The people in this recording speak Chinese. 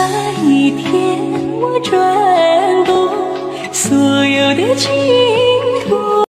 一天，我转动所有的记忆。